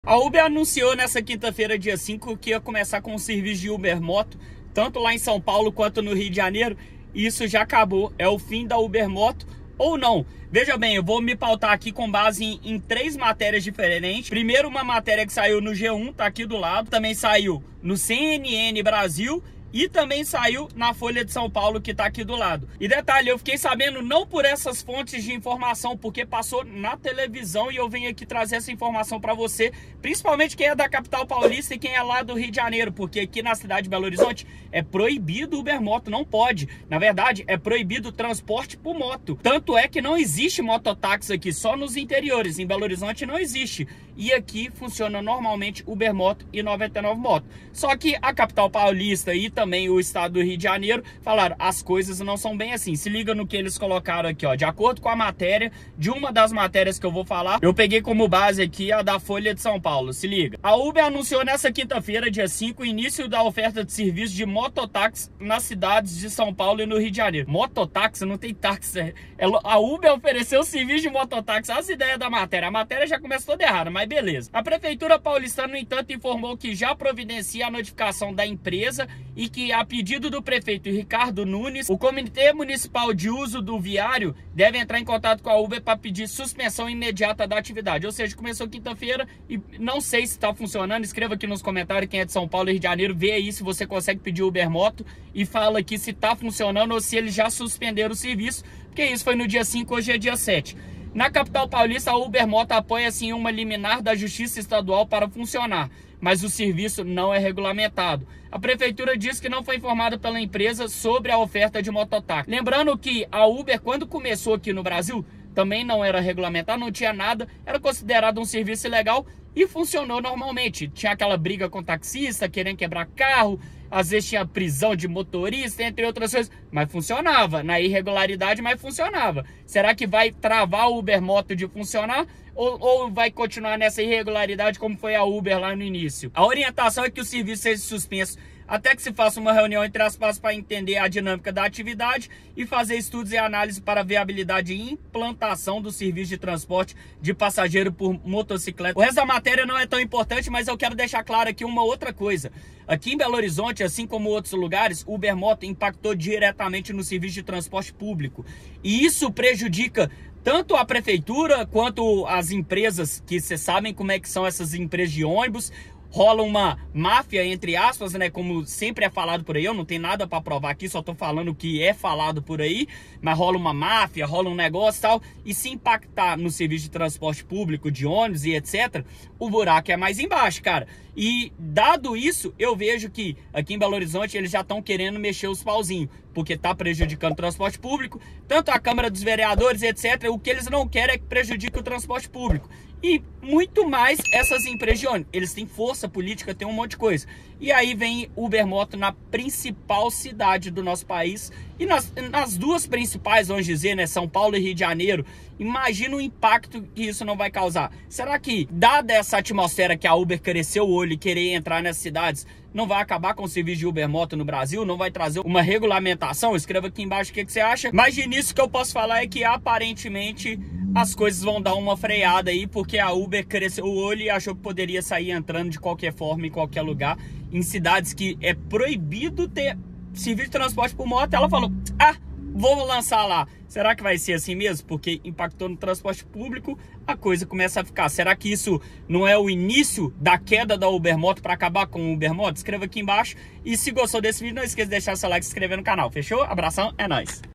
A Uber anunciou nessa quinta-feira, dia 5, que ia começar com o serviço de Uber Moto, tanto lá em São Paulo quanto no Rio de Janeiro. E isso já acabou, é o fim da Uber Moto ou não. Veja bem, eu vou me pautar aqui com base em três matérias diferentes. Primeiro, uma matéria que saiu no G1, tá aqui do lado. Também saiu no CNN Brasil e também saiu na Folha de São Paulo, que tá aqui do lado. E detalhe, eu fiquei sabendo não por essas fontes de informação, porque passou na televisão e eu venho aqui trazer essa informação para você, principalmente quem é da capital paulista e quem é lá do Rio de Janeiro, porque aqui na cidade de Belo Horizonte é proibido Uber Moto, não pode. Na verdade, é proibido o transporte por moto. Tanto é que não existe mototáxi aqui, só nos interiores. Em Belo Horizonte não existe. E aqui funciona normalmente Uber Moto e 99 Moto. Só que a capital paulista e também o estado do Rio de Janeiro falaram, as coisas não são bem assim. Se liga no que eles colocaram aqui, ó. De acordo com a matéria, de uma das matérias que eu vou falar, eu peguei como base aqui a da Folha de São Paulo. Se liga. A Uber anunciou nessa quinta-feira, dia 5, o início da oferta de serviço de mototáxi nas cidades de São Paulo e no Rio de Janeiro. Mototáxi? Não tem táxi. A Uber ofereceu serviço de mototáxi. As ideias da matéria. A matéria já começa toda errada, mas beleza. A Prefeitura Paulistana, no entanto, informou que já providencia a notificação da empresa e que, a pedido do prefeito Ricardo Nunes, o Comitê Municipal de Uso do Viário deve entrar em contato com a Uber para pedir suspensão imediata da atividade. Ou seja, começou quinta-feira e não sei se está funcionando. Escreva aqui nos comentários quem é de São Paulo e Rio de Janeiro, vê aí se você consegue pedir Uber Moto e fala aqui se está funcionando ou se eles já suspenderam o serviço, porque isso foi no dia 5, hoje é dia 7. Na capital paulista, a Uber Moto apoia assim uma liminar da Justiça Estadual para funcionar, mas o serviço não é regulamentado. A prefeitura diz que não foi informada pela empresa sobre a oferta de mototáxi. Lembrando que a Uber, quando começou aqui no Brasil, também não era regulamentado, não tinha nada, era considerado um serviço ilegal e funcionou normalmente. Tinha aquela briga com taxista, querendo quebrar carro, às vezes tinha prisão de motorista, entre outras coisas, mas funcionava. Na irregularidade, mas funcionava. Será que vai travar o Uber Moto de funcionar? Ou vai continuar nessa irregularidade como foi a Uber lá no início? A orientação é que o serviço seja suspenso até que se faça uma reunião entre as partes para entender a dinâmica da atividade e fazer estudos e análise para a viabilidade e implantação do serviço de transporte de passageiro por motocicleta. O resto da matéria não é tão importante, mas eu quero deixar claro aqui uma outra coisa. Aqui em Belo Horizonte, assim como outros lugares, o Uber Moto impactou diretamente no serviço de transporte público. E isso prejudica tanto a prefeitura quanto as empresas, que vocês sabem como é que são essas empresas de ônibus. Rola uma máfia, entre aspas, né? Como sempre é falado por aí. Eu não tenho nada para provar aqui, só tô falando o que é falado por aí. Mas rola uma máfia, rola um negócio e tal. E se impactar no serviço de transporte público, de ônibus e etc., o buraco é mais embaixo, cara. E dado isso, eu vejo que aqui em Belo Horizonte eles já estão querendo mexer os pauzinhos, porque tá prejudicando o transporte público, tanto a Câmara dos Vereadores, etc. O que eles não querem é que prejudique o transporte público. E muito mais essas empresas de ônibus. Eles têm força política, tem um monte de coisa. E aí vem Uber Moto na principal cidade do nosso país. E nas duas principais, vamos dizer, né? São Paulo e Rio de Janeiro. Imagina o impacto que isso não vai causar. Será que, dada essa atmosfera que a Uber cresceu o olho e querer entrar nessas cidades, não vai acabar com o serviço de Uber Moto no Brasil? Não vai trazer uma regulamentação? Escreva aqui embaixo o que você acha. Mas de início que eu posso falar é que aparentemente as coisas vão dar uma freada aí, porque a Uber cresceu o olho e achou que poderia sair entrando de qualquer forma, em qualquer lugar, em cidades que é proibido ter serviço de transporte por moto. Ela falou, vou lançar lá. Será que vai ser assim mesmo? Porque impactou no transporte público, a coisa começa a ficar. Será que isso não é o início da queda da Uber Moto para acabar com o Uber Moto? Escreva aqui embaixo. E se gostou desse vídeo, não esqueça de deixar seu like e se inscrever no canal. Fechou? Abração, é nóis.